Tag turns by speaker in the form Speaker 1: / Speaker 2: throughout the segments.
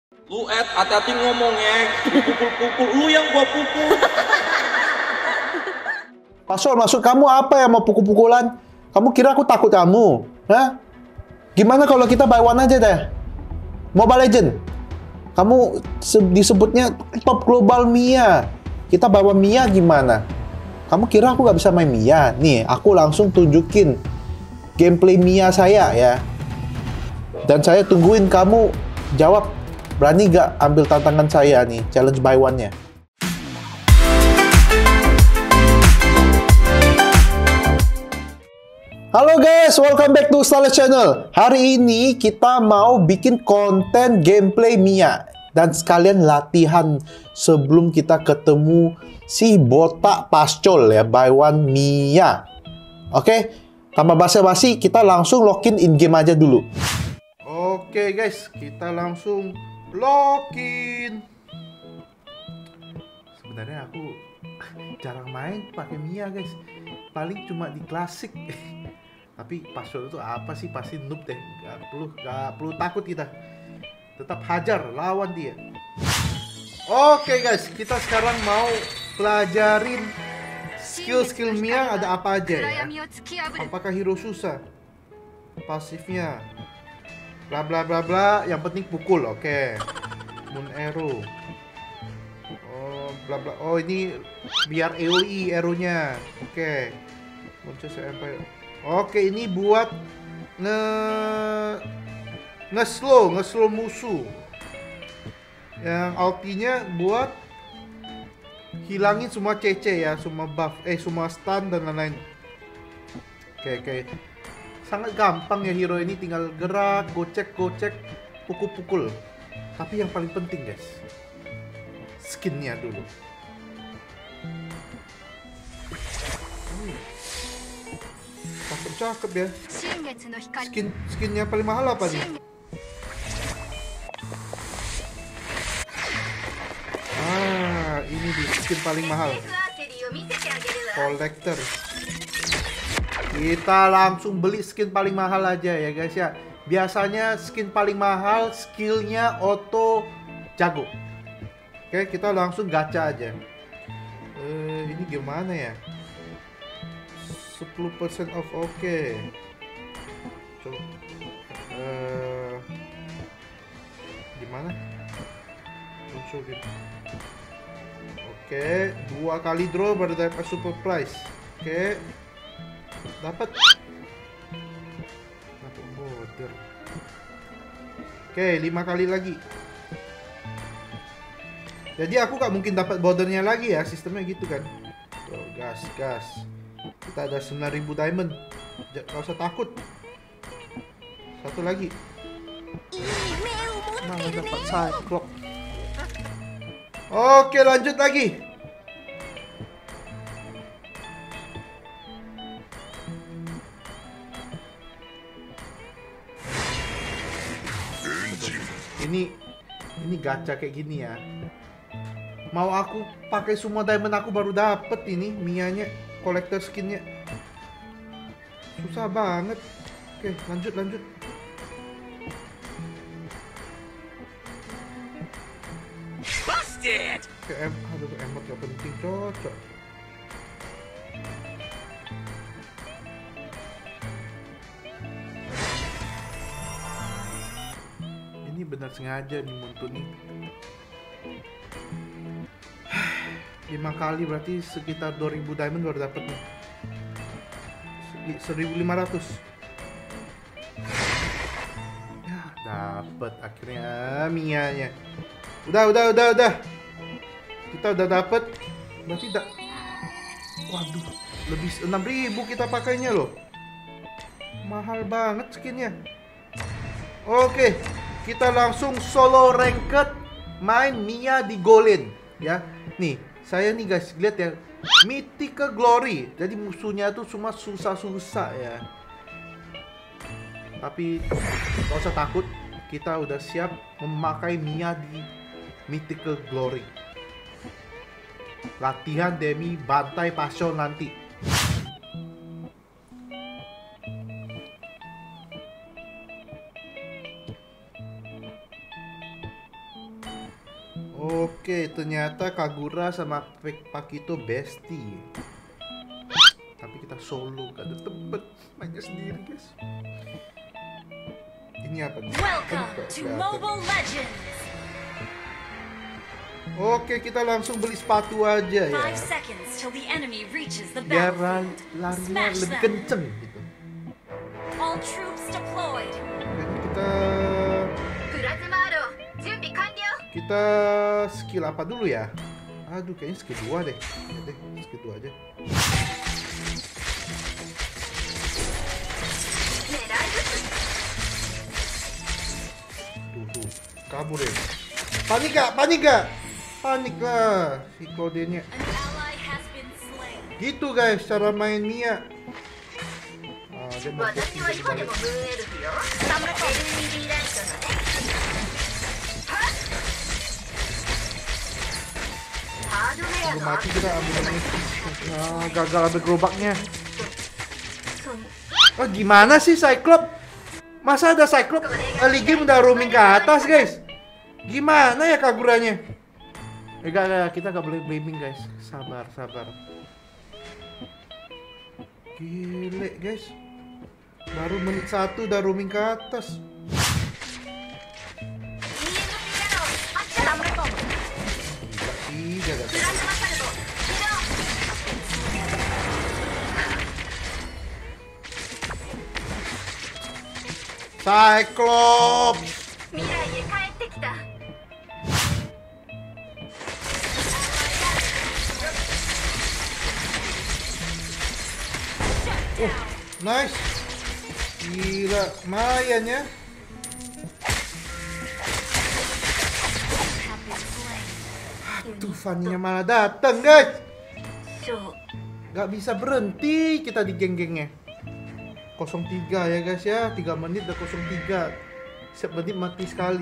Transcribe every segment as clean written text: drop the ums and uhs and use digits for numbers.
Speaker 1: Lu hati-hati ngomongnya, pukul-pukul lu yang gua pukul.
Speaker 2: Pasol, maksud kamu apa yang mau pukul-pukulan? Kamu kira aku takut kamu? Hah? Gimana kalau kita buy one aja deh? Mobile Legend. Kamu disebutnya top global Mia. Kita bawa Mia gimana? Kamu kira aku gak bisa main Mia? Nih, aku langsung tunjukin gameplay Mia saya ya. Dan saya tungguin kamu jawab. Berani gak ambil tantangan saya nih, challenge buy one-nya? Halo guys, welcome back to Starless Channel. Hari ini kita mau bikin konten gameplay Mia. Dan sekalian latihan sebelum kita ketemu si botak pascol ya, buy one Mia. Oke, tanpa basa-basi kita langsung login in-game aja dulu. Oke guys, kita langsung login. Sebenarnya aku jarang main pakai Mia guys. Paling cuma di klasik. Tapi password itu apa sih? Pasti noob deh. Gak perlu takut kita. Tetap hajar lawan dia. Oke guys, kita sekarang mau pelajarin skill-skill Mia ada apa aja ya. Apakah hero susah? Pasifnya bla bla bla bla, yang penting pukul. Oke. Moon arrow. Oh, bla bla. Oh, ini biar AoE arrow-nya. Oke. Monster Empire. Oke, ini buat nge-slow musuh. Yang ultinya buat hilangin semua CC ya, semua buff, semua stun dan lain-lain. Oke. Sangat gampang ya hero ini, tinggal gerak, gocek, pukul. Tapi yang paling penting guys, skinnya dulu. Cakep ya. Skinnya paling mahal apa nih? Ini di skin paling mahal. Collector. Kita langsung beli skin paling mahal aja ya guys ya. Biasanya skin paling mahal skillnya auto jago. Oke, kita langsung gacha aja. Ini gimana ya? 10% off, oke. Coba. Gimana? Muncul gitu. Oke, 2 kali draw baru dapat super prize. Oke. Dapat border. Oke, 5 kali lagi. Jadi aku gak mungkin dapat bordernya lagi ya, sistemnya gitu kan. Tuh, gas. Kita ada 9.000 diamond. Gak usah takut. Satu lagi. Mana dapat cyclops. Oke, lanjut lagi. Ini gacha kayak gini ya. Mau aku pakai semua diamond aku baru dapet ini Mianya, collector skinnya. Susah banget. Oke, lanjut.
Speaker 3: Busted.
Speaker 2: Oke, aduh, emot gak penting, cocok. Ini benar sengaja nih muncul nih. 5 kali berarti sekitar 2000 diamond baru dapet nih. 1500. Ya, dapet akhirnya Mianya. Udah. Kita udah dapet. Berarti waduh, lebih 6000 kita pakainya loh. Mahal banget skinnya. Oke, kita langsung solo ranked main Mia di Golem ya. Nih, saya nih guys, lihat ya. Mythical Glory. Jadi musuhnya tuh cuma susah-susah ya. Tapi gak usah takut, kita udah siap memakai Mia di Mythical Glory. Latihan demi bantai passion nanti. Oke, ternyata Kagura sama Pakito bestie. Tapi kita solo, gak ada tempat mainnya sendiri, guys. Ini apa nih?
Speaker 3: Welcome to Mobile Legends.
Speaker 2: Oke, kita langsung beli sepatu aja ya.
Speaker 3: 5 seconds till the enemy reaches the
Speaker 2: Biar
Speaker 3: battlefield.
Speaker 2: larinya
Speaker 3: Smash
Speaker 2: lebih
Speaker 3: them.
Speaker 2: kenceng gitu.
Speaker 3: All troops deployed.
Speaker 2: Jadi kita skill apa dulu ya? Aduh, kayaknya skill 2 deh. Ya deh, skill 2 aja. Tuh, kabur ya. Panik gak? Panik gak? Panik lah si kodenya.
Speaker 3: An ally has been slain.
Speaker 2: Gitu guys, cara main Mia. Dia mau Belum mati kita ambil ini. Gagal ambil gerobaknya. Oh, gimana sih Cyclops? Masa ada Cyclops? Early game udah roaming ke atas guys. Gimana ya Kaguranya? Enggak, kita gak boleh blaming guys. Sabar. Gile guys. Baru menit 1 udah roaming ke atas. Gila sih, Cyclops. Nice. Gila, lumayan ya. Tuh, Fanny-nya malah datang, guys. Gak bisa berhenti kita di geng-gengnya. 03 ya guys ya, 3 menit udah 03. Setiap menit mati sekali.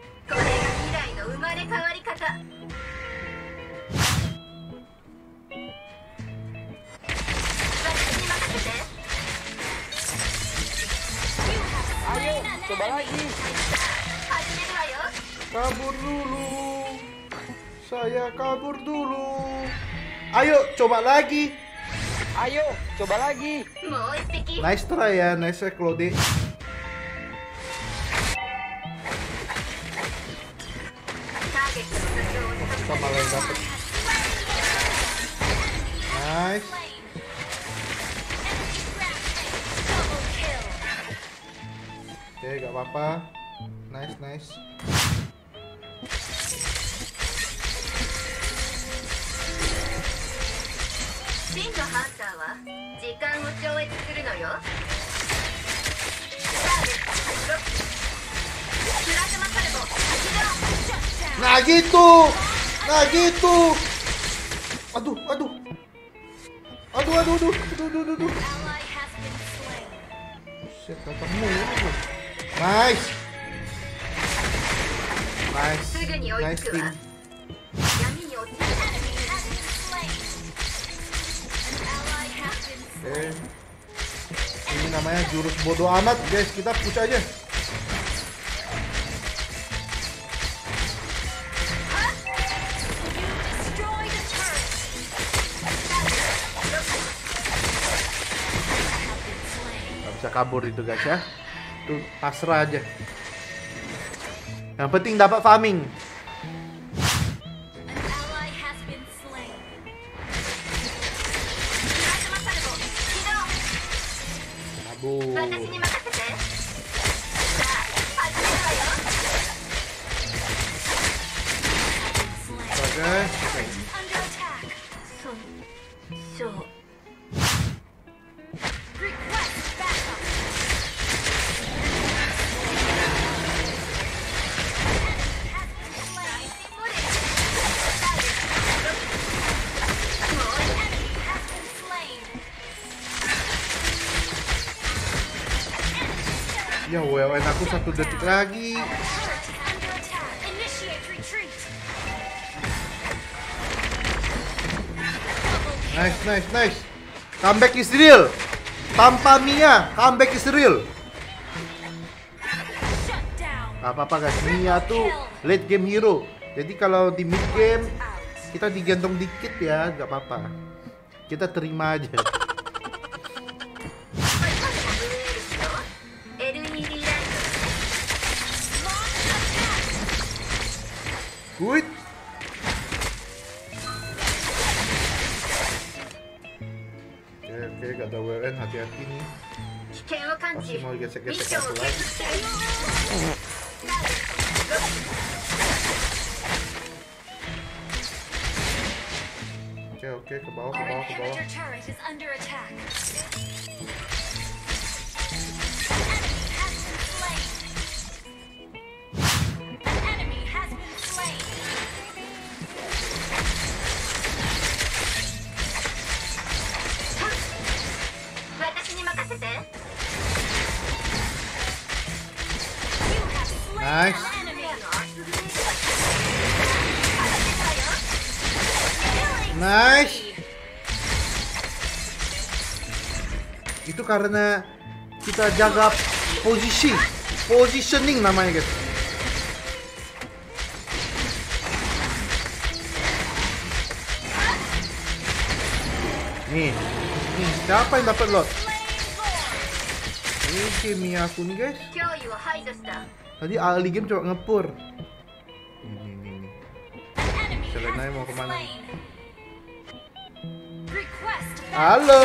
Speaker 1: Ayo, coba lagi.
Speaker 2: Kabur dulu. Saya kabur dulu. Ayo, coba lagi.
Speaker 1: Ayo, coba lagi.
Speaker 2: Nice try ya, nice try Claude. Kita malah yang dapet. Nice. Oke, gak apa-apa. Nice. Nah gitu. Aduh.
Speaker 3: Ally has been slain.
Speaker 2: Shit, datang mulu. Nice team.
Speaker 3: Enemy has been slain. An ally has been slain.
Speaker 2: Oke. Ini namanya jurus bodoh amat guys, kita push aja.
Speaker 3: Destroy the turret.
Speaker 2: Gak bisa kabur itu guys ya. Itu pasrah aja. Yang penting dapat farming.
Speaker 3: An ally has been slain.
Speaker 2: Kabur. Guys.
Speaker 3: Under attack. Request backup.
Speaker 2: Ya WLN aku 1 detik lagi. Nice. Comeback is real. Tanpa Mia, comeback is real. Gak apa-apa guys, Mia tuh late game hero. Jadi kalau di mid game
Speaker 3: Out.
Speaker 2: kita digendong dikit ya, nggak apa-apa. Kita terima aja. Good. Oke, gak ada WN, hati-hati nih. Pasti mau gesek-gesek aku lagi. Oke, ke bawah, ke
Speaker 3: Our
Speaker 2: bawah, ke bawah.
Speaker 3: inhibitor turret is under attack. An enemy has been slain. You have slain
Speaker 2: Nice.
Speaker 3: an enemy.
Speaker 2: Nice. Itu karena kita jaga posisi, positioning namanya guys. Nih, siapa yang dapat lot? Ini game aku nih guys. Tadi early game coba ngepur. Ini. Selena mau kemana? Halo,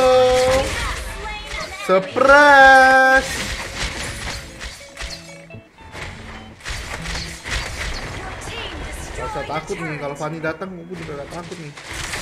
Speaker 2: surprise. Gak usah takut nih, kalau Fanny datang aku juga gak takut nih.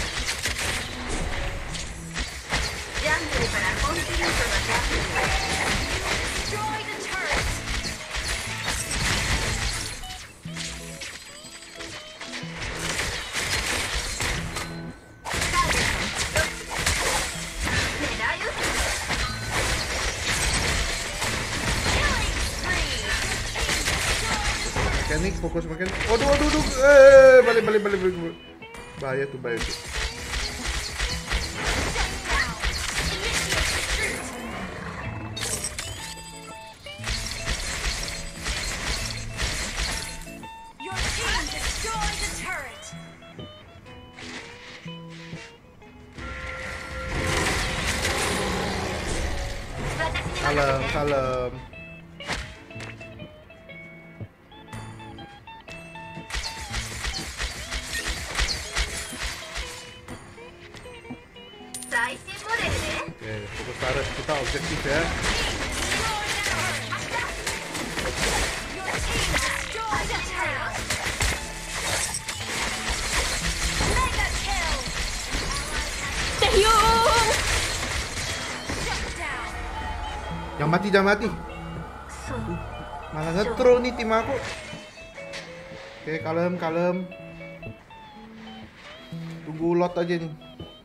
Speaker 2: Mekanik, fokus mekanik. Waduh. Balik. Bahaya tuh.
Speaker 3: Your team destroyed the turret.
Speaker 2: Kalem. Oke, fokus tarik kita objektif ya.
Speaker 3: Your team destroyed the turret. Mega kill. Shut down.
Speaker 2: Jangan mati. Malah nge-throw nih tim aku. Oke, kalem. Tunggu lot aja nih.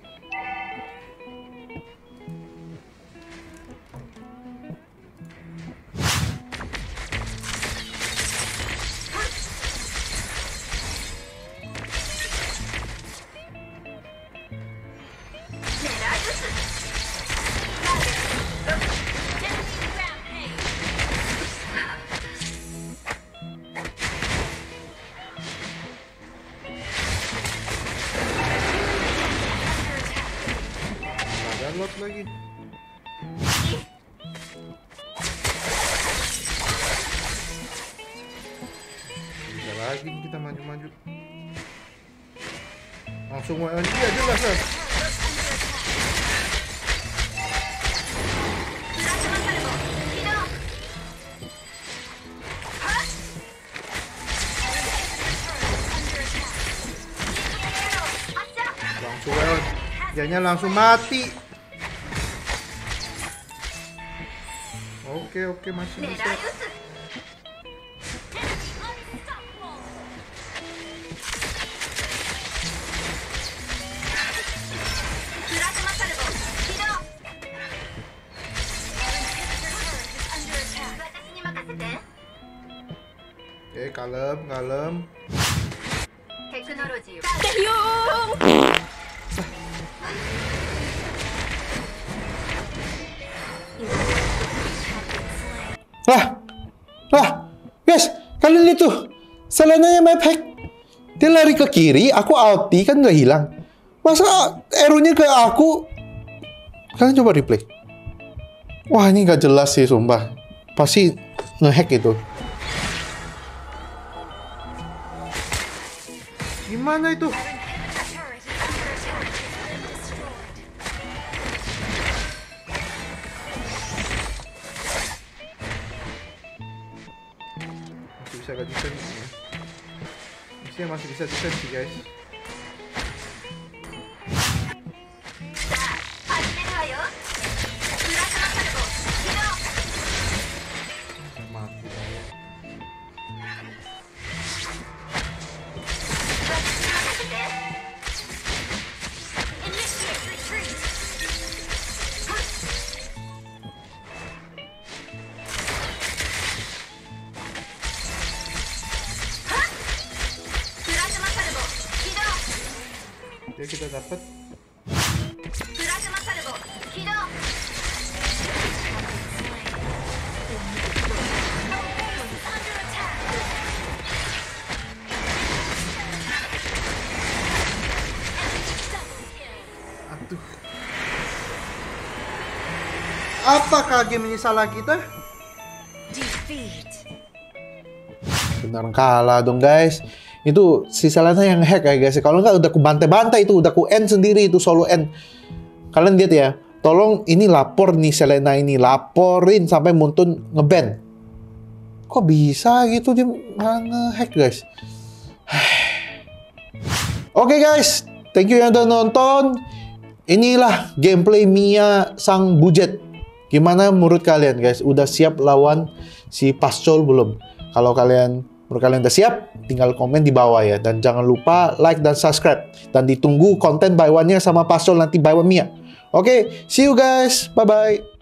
Speaker 3: Enemy rampage.
Speaker 2: Ada lot lagi. Bisa lagi nih kita maju. Langsung WN dia jelas kan. Langsung WN. Dianya langsung mati. Oke, masih bisa. Oke, kalem.
Speaker 4: Lah, guys, kalian lihat tuh, Selenanya mepek.
Speaker 2: Dia lari ke kiri, aku ulti kan udah hilang. Masa arrow-nya ke aku? Kalian coba replay. Wah, ini gak jelas sih, sumpah. Pasti ngehack itu. Gimana itu?
Speaker 3: The turret has been destroyed.
Speaker 2: Masih bisa gak defense ya? Masih bisa defense sih guys. Mati.
Speaker 3: Initiate retreat. Plasma salvo. Kidou.
Speaker 2: Oke, kita dapat.
Speaker 3: Plasma salvo. Kidou. Under attack. Double kill.
Speaker 2: Aduh. Apakah game ini salah kita?
Speaker 3: Defeat.
Speaker 2: Benar kalah dong guys. Itu si Selena yang hack ya guys. Kalau nggak udah ku bantai-bantai itu, udah ku end sendiri itu solo end. Kalian lihat ya. Tolong ini lapor nih Selena ini, laporin sampai Muntun ngeban. Kok bisa gitu dia mana hack guys? Oke guys, thank you yang udah nonton. Inilah gameplay Mia sang bujet. Gimana menurut kalian guys? Udah siap lawan si Pascal belum? Kalau menurut kalian udah siap, tinggal komen di bawah ya. Dan jangan lupa like dan subscribe. Dan ditunggu konten buy one-nya sama Pascal nanti buy one Mia. Oke, see you guys. Bye-bye.